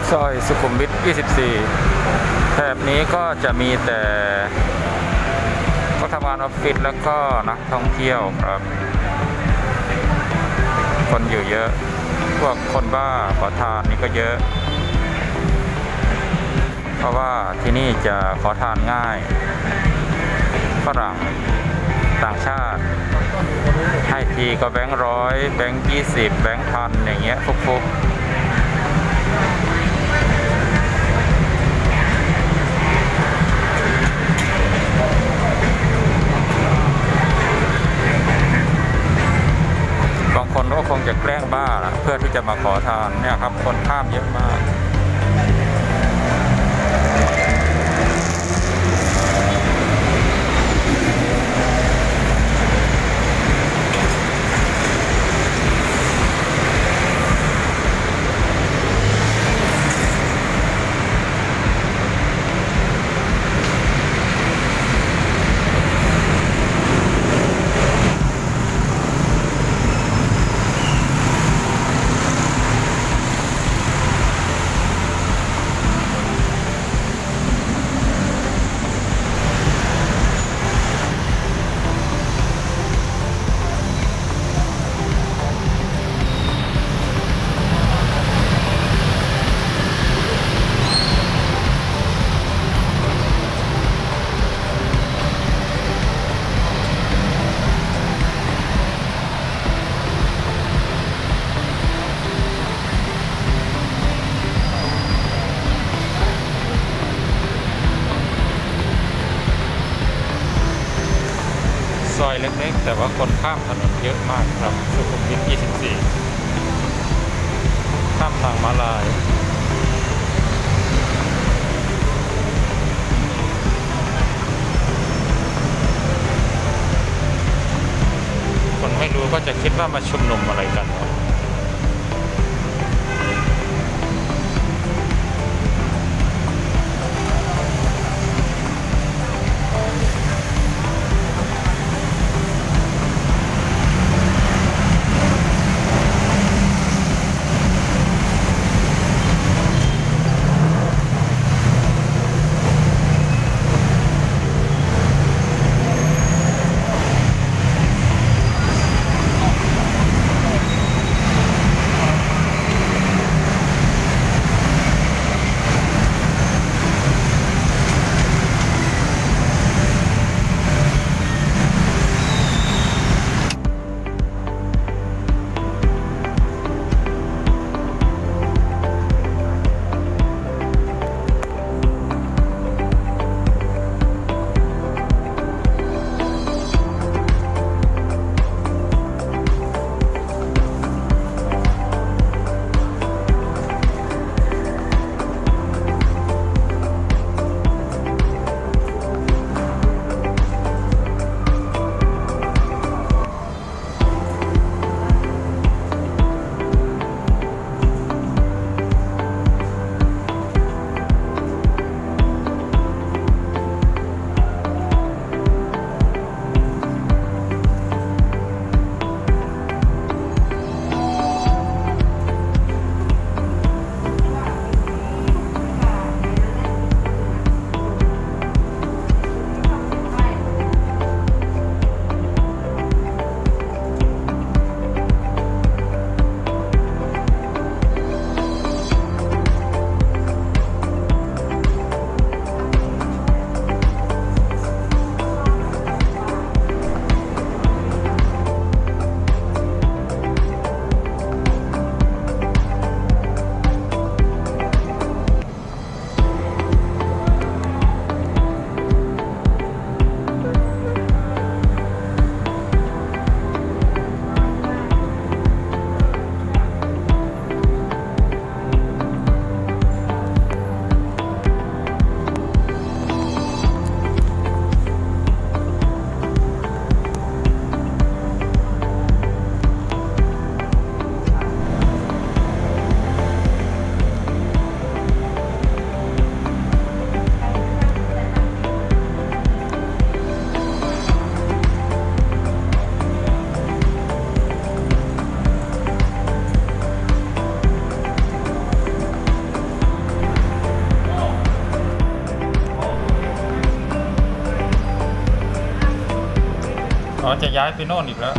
ซอยสุขุมวิท 24 แถบนี้ก็จะมีแต่ก็ทำงานออฟฟิศแล้วก็นักท่องเที่ยวครับคนอยู่เยอะพวกคนบ้าขอทานนี่ก็เยอะเพราะว่าที่นี่จะขอทานง่ายฝรั่งต่างชาติให้ทีก็แบงค์ร้อยแบงค์20แบงค์พันอย่างเงี้ยฟุกๆบางคนก็คงจะแกล้งบ้าเพื่อที่จะมาขอทานเนี่ยครับคนข้ามเยอะมากซอยเล็กๆแต่ว่าคนข้ามถนนเยอะมากครับสุขุมวิท 24 ข้ามทางม้าลายคนไม่รู้ก็จะคิดว่ามาชุมนุมอะไรกันย้ายไปโน่นอีกแล้ว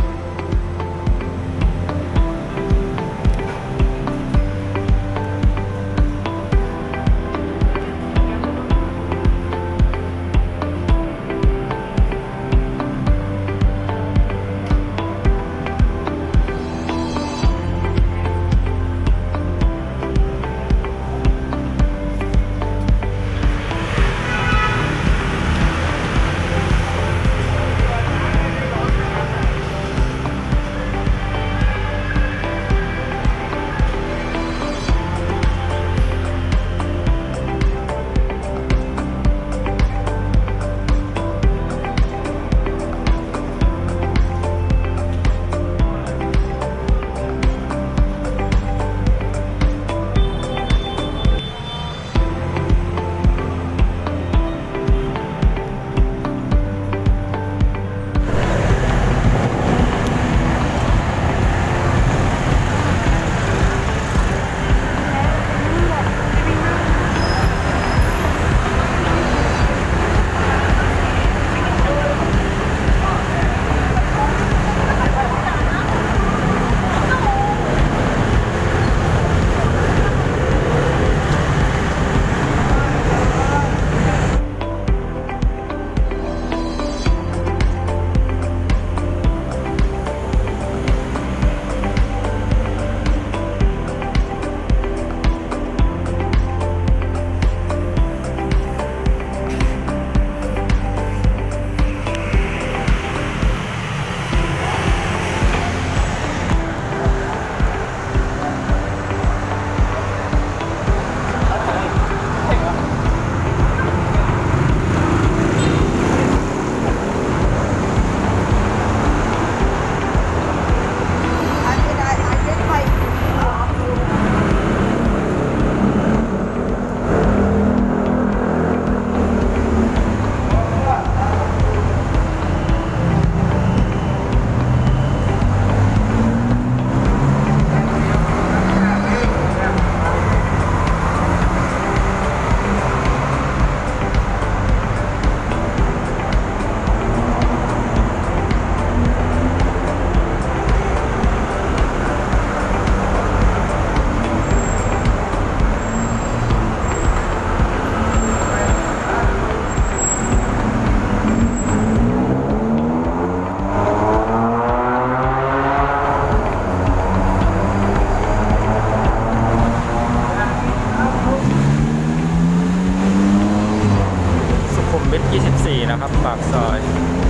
24นะครับปากซอย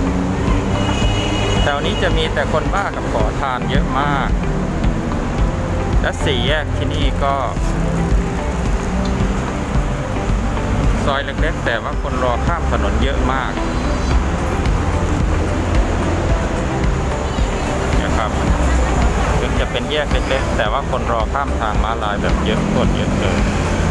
แถวนี้จะมีแต่คนบ้ากับขอทานเยอะมากและ4 แยกที่นี่ก็ซอยเล็กๆแต่ว่าคนรอข้ามถนนเยอะมากนะครับถึงจะเป็นแยกเล็กๆแต่ว่าคนรอข้ามทางม้าลายแบบเยอะคนเยอะเลย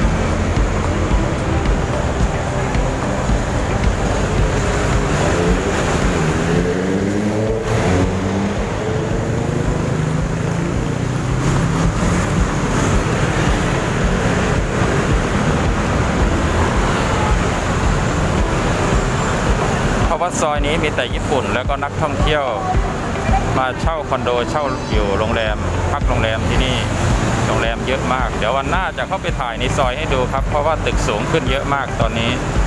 ซอยนี้มีแต่ญี่ปุ่นแล้วก็นักท่องเที่ยวมาเช่าคอนโดเช่าอยู่โรงแรมพักโรงแรมที่นี่โรงแรมเยอะมากเดี๋ยววันหน้าจะเข้าไปถ่ายในซอยให้ดูครับเพราะว่าตึกสูงขึ้นเยอะมากตอนนี้